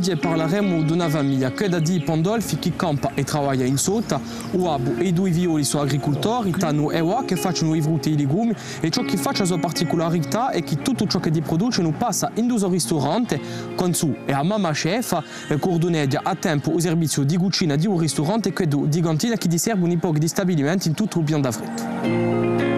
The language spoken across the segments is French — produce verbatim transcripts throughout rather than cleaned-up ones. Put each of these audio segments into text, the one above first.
Oggi parleremo di una famiglia che da di Pandolfi che campa e lavora in sota, Uabu e i due violi sono agricoltori, Tanu e Wa che facciano i frutti e i legumi e ciò che faccia la sua particolarità è che tutto ciò che di produce non passa in due ristoranti con su e a mamma chef coordoneggia a tempo il servizio di cucina di un ristorante che di cantina che serve un po' di stabilimenti in tutto il Pian d'Afrique.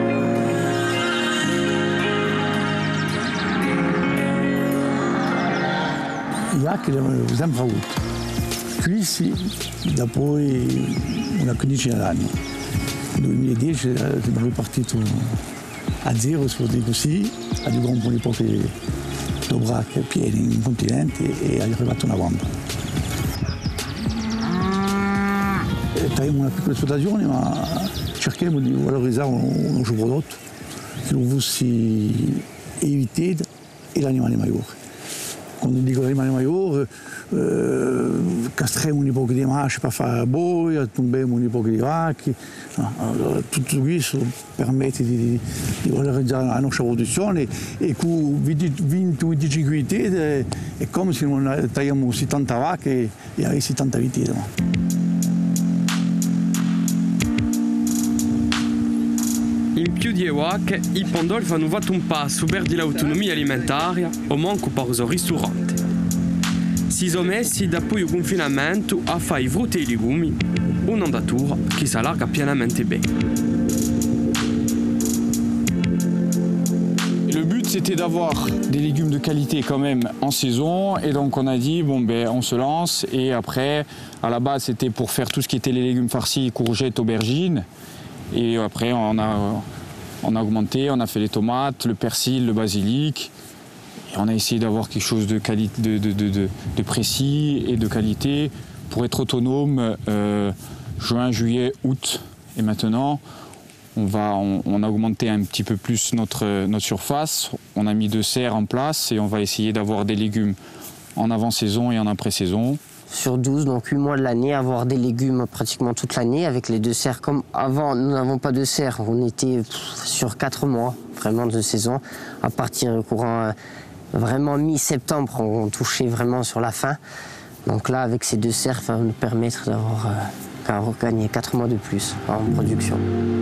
I vacchi l'hanno sempre avuto, questi da poi una quindicina d'anni. Nel duemiladieci siamo ripartiti a zero, si può dire così, abbiamo un po' di pochi dovracche pieni in continente e è arrivata una bomba. Abbiamo una piccola esplotazione, ma cerchiamo di valorizzare il nostro prodotto che lo fosse evitato e l'animale maggiore. Quando dico l'animale maggiore, eh, castriamo un po' di masce per fare boia, tombiamo un po' di vacche. No, allora, tutto questo permette di, di valorizzare la nostra produzione e con venti venticinque vite è come se non tagliamo settanta vacche e avessi settanta vite. No? In più di Ewak, i Pandolfi hanno fatto un passo verso l'autonomia alimentare o manco per il ristorante. Si sono messi dopo il confinamento a fare i frutti e i legumi, un'andatura che si allarga pienamente bene. Le but c'était d'avoir des légumes de qualité quand même en saison et donc on a dit bon ben on se lance et après à la base c'était pour faire tout ce qui était les légumes farcis, courgettes, aubergines. Et après, on a, on a augmenté, on a fait les tomates, le persil, le basilic. Et on a essayé d'avoir quelque chose de, quali- de, de, de, de, de précis et de qualité pour être autonome euh, juin, juillet, août. Et maintenant, on, va, on, on a augmenté un petit peu plus notre, notre surface. On a mis deux serres en place et on va essayer d'avoir des légumes en avant-saison et en après-saison. Sur douze, donc huit mois de l'année, avoir des légumes pratiquement toute l'année avec les deux serres. Comme avant, nous n'avons pas de serres, on était sur quatre mois vraiment de saison. À partir du courant, vraiment mi-septembre, on touchait vraiment sur la fin. Donc là, avec ces deux serres, ça va nous permettre d'avoir euh, gagné quatre mois de plus en production.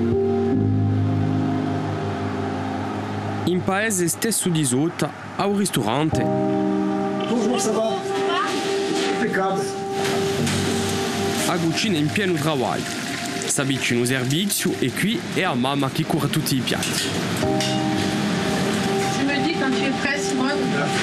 In paese stesso di Sota, a un ristorante. Bonjour, ça va? A cucina in pieno travaglio. Si avvicina al servizio e qui è a mamma che cura tutti i piatti. Tu me dis quand tu es prêt, Simone.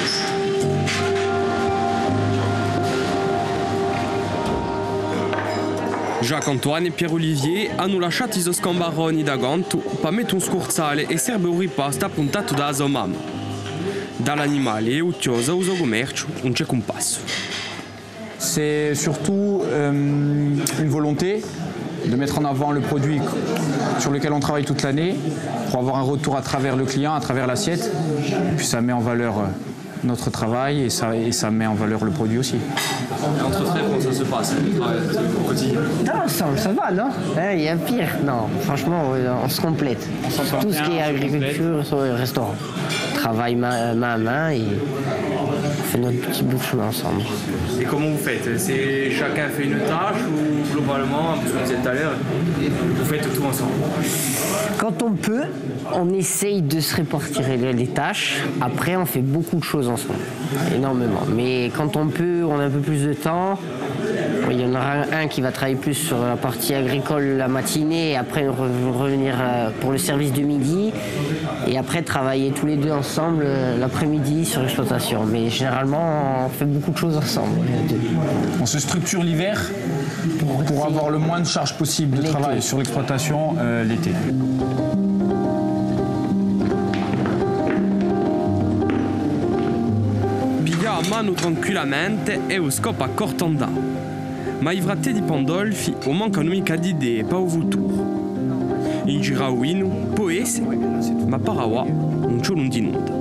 Jacques-Antoine e Pier-Olivier hanno lasciato i scambaroni da ganto per mettere un scorzale e serve un ripasto appuntato da sua mamma. Dall'animale e ucciosa uso commercio non c'è compasso. C'est surtout euh, une volonté de mettre en avant le produit sur lequel on travaille toute l'année pour avoir un retour à travers le client, à travers l'assiette. Et puis ça met en valeur notre travail et ça, et ça met en valeur le produit aussi. Entre frères, comment ça se passe au quotidien? Non, ça, ça va, non? Il y a pire. Non, franchement, on se complète. On Tout ce qui est agriculture, sur le restaurant. On travaille main, main à main et on fait notre petit bout de chemin ensemble. Et comment vous faites? C'est chacun fait une tâche ou globalement, parce qu'on disait tout à l'heure, vous faites tout ensemble? Quand on peut, on essaye de se répartir les, les tâches. Après, on fait beaucoup de choses ensemble, énormément. Mais quand on peut, on a un peu plus de temps. Il y en aura un qui va travailler plus sur la partie agricole la matinée et après revenir pour le service de midi. Et après, travailler tous les deux ensemble l'après-midi sur l'exploitation. Mais généralement, on fait beaucoup de choses ensemble. On se structure l'hiver pour, pour avoir le moins de charges possible de travail sur l'exploitation euh, l'été. Piglia a mano tranquillamente e lo scopa a cortanda. Ma i fratelli di Pandolfi o mancano mica di idee per il futuro. In girauino può essere, ma parawa non c'è un di nulla.